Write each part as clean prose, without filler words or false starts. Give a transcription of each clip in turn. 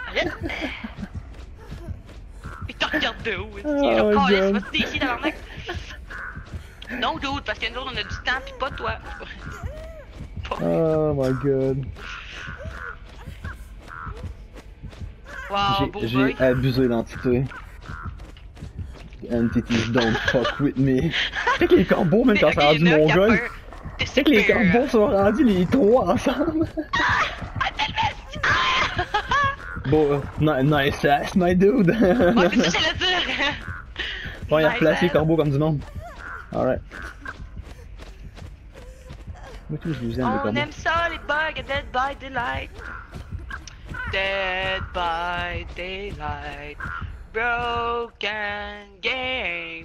Il te regarde de haut, Oh genre, my calisse, God. vas-tu ici, tabarnak? Non, dude, parce que nous autres, on a du temps, pis pas toi. Oh my god. Wow, beau J'ai boy. abusé l'entité. Entities don't fuck with me. C'est que les corbeaux, même quand c'est rendu mon gars. C'est que les corbeaux sont rendus les trois ensemble. Bon, nice ass, my dude. Ouais, c'est ça que j'allais dire. Bon, il a Nice replacé les ass. corbeaux comme du monde. Alright. Moi, tout, je vous aime, les On corbeaux. aime ça, les bugs, Dead by Daylight. Dead by Daylight. Broken game.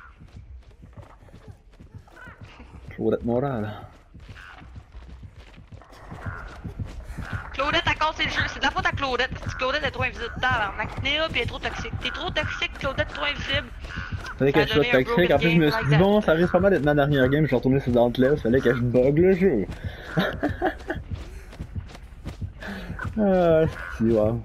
Claudette morale. Claudette a cassé le jeu, c'est de la faute à Claudette. Parce que Claudette est trop invisible. Tabarnak, Néa pis elle est trop toxique. T'es trop toxique, Claudette, trop invisible. Fallait que je sois toxique, en plus je me suis dit bon, ça risque pas mal d'être ma dernière game, je vais retourner sur Dauntless, fallait que je bug le jeu. Ah, si, wow.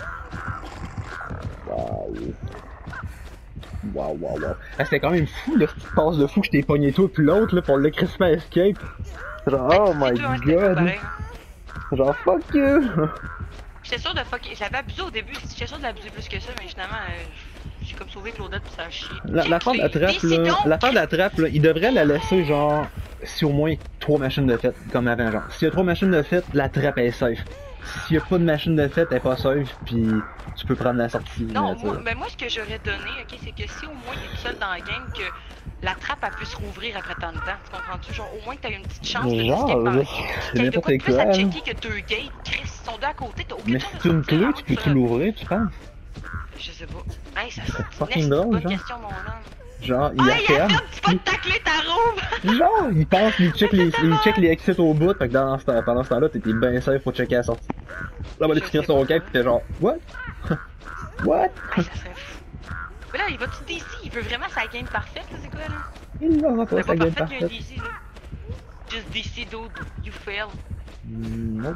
Wow. Wow, wow, wow. Ah, c'était quand même fou, là, cette passe de fou que je t'ai pogné toi puis l'autre, là, pour le crispin escape. Genre, oh my god. Genre, fuck you. J'étais sûr de fucker, j'avais abusé au début, j'étais sûr de l'abuser plus que ça, mais finalement, j'ai comme sauvé Claudette pis ça a chié. L'affaire de la trappe, là, l'affaire de la trappe, là, il devrait la laisser, genre, si au moins 3 machines de fête, comme avant, genre. S'il y a 3 machines de fête, la trappe est safe. S'il y a pas de machine de fête, elle est pas safe, pis tu peux prendre la sortie. Non, moi, ce que j'aurais donné, ok, c'est que si au moins il est tout seul dans la game, que la trappe elle puisse rouvrir après tant de temps, tu comprends-tu? Genre, au moins que t'as une petite chance de genre, escape dans la game. c'est Qu'il y a de quoi de n'importe plus à quoi, checker que 2 gates, Chris, ils sont deux à côté, t'as aucune mais chance si de tu une sortir clé, avant tu que peux-tu l'ouvrir, tu penses? Je sais pas. Hey, ça C'est c'est fucking une drôle, bonne genre. question, mon homme. Genre, il Ah, a il a ferme. fait, tu vas te tacler ta roue! Genre, il pense, il check les exits au bout, fait que pendant ce temps-là, t'étais bien safe pour checker la sortie. Là, on va aller finir son quête, pis t'es genre, what? What? Ah, ça serait fou. Mais là, il va-tu DC? Il veut vraiment sa game parfaite, là, c'est quoi, là? Il va pas C'est sa pas game parfait, il y a un parfaite. DC, là. Just DC, dude. You fail. Nope.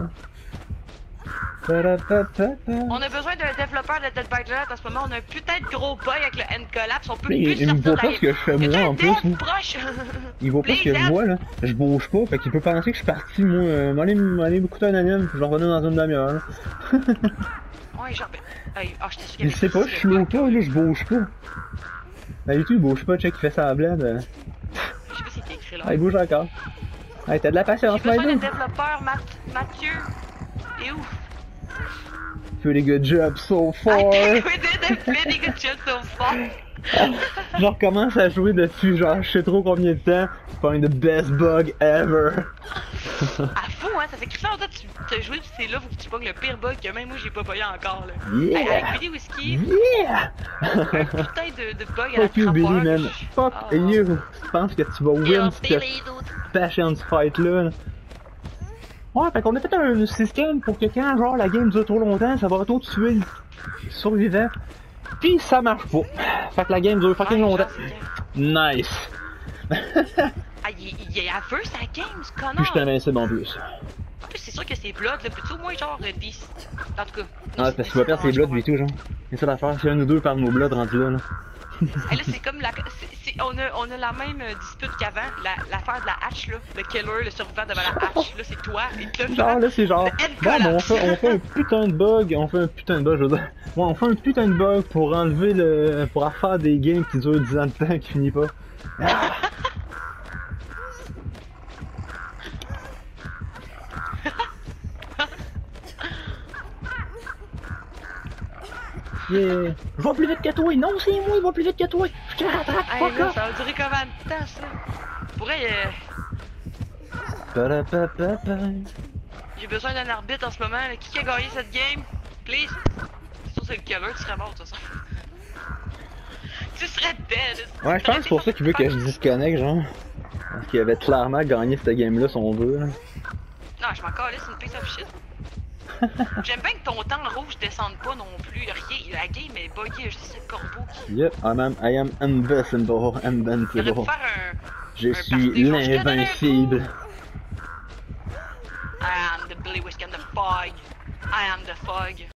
On a besoin d'un développeur de Dead by Daylight en ce moment. On a un putain de gros bug avec le end collapse. On peut Mais plus il me sortir voit de pas la ce que je fais moi en plus. dev proche. Il voit pas ce que je vois là. Je bouge pas, fait qu'il peut penser que je suis parti moi. M'aller écouter un anime, puis je vais revenir dans une demi-heure. Ouais, genre. Ah, j'étais sûr qu'il y Il avait sait pas, je suis low pas, là, je bouge pas. Ben YouTube, il bouge pas, check, il fait ça bled. Je sais pas si c'était écrit là. Ah, il bouge encore. Hey, t'as de la J'ai patience, besoin Maïdou. d'un développeur, Mathieu. Et où? Pretty good job so far. I think we did a pretty good job so far. Je recommence à jouer dessus, genre, je sais trop combien de temps. Find the best bug ever. Ah, fou, hein, ça fait que longtemps que tu t'as joué, pis c'est là, faut que tu pognes le pire bug que même moi j'ai pas pogné encore, là. Yeah. Hey, avec Billy Whiskey, Yeah! un putain de bug à la Fuck you, Billy, trappeur. man. Fuck Ah. you. Tu penses que tu vas win cette Billy, dude. patience fight-là? Ouais, fait qu'on a fait un système pour que quand, genre, la game dure trop longtemps, ça va auto-tuer le survivant. Pis ça marche pas. Fait que la game dure fucking Ouais, longtemps. genre, Nice. Ah, il est aveux sa game, ce Puis connard! je suis invincible en plus. En plus, c'est sûr que c'est blood, là, peux-tu au moins genre 10. En tout cas. Ah, parce que tu vas perdre tes bloods et tout, genre. C'est ça l'affaire, si un ou deux perdent nos bloods rendus là. Et là, c'est comme la. On a la même dispute qu'avant, l'affaire de la hatch, là. Le killer, le survivant devant la hatch, là, c'est toi. Et là, Genre là, c'est genre. Bon, mais on fait un putain de bug, je veux dire. Ouais, on fait un putain de bug pour enlever le. Pour faire des games qui durent 10 ans de temps qui finit pas. Ah. Yeah. Je vais plus vite que toi! Non, c'est moi, il va plus vite que toi! Je te rattrape, Hey, fuck là, off! ça va durer combien de temps, ça? Pourrait, j'ai besoin d'un arbitre en ce moment, là. Qui a gagné cette game? Please? C'est sûr, c'est le killer, tu serais mort, de toute façon. Tu serais dead! Ouais, je pense que c'est pour ça qu'il veut que je disconnecte, genre. Parce qu'il avait clairement gagné cette game-là, son veut, là. Non, je m'en calais, c'est une piece of shit. J'aime bien que ton temps rouge descende pas non plus, rien. La game est buggée, je sais, le corbeau qui. Yep, I am invincible, Il aurait pu invincible. faire Je un suis party, genre, je te donne un l'invincible. I am the Billy Whiskey and the fog. I am the fog.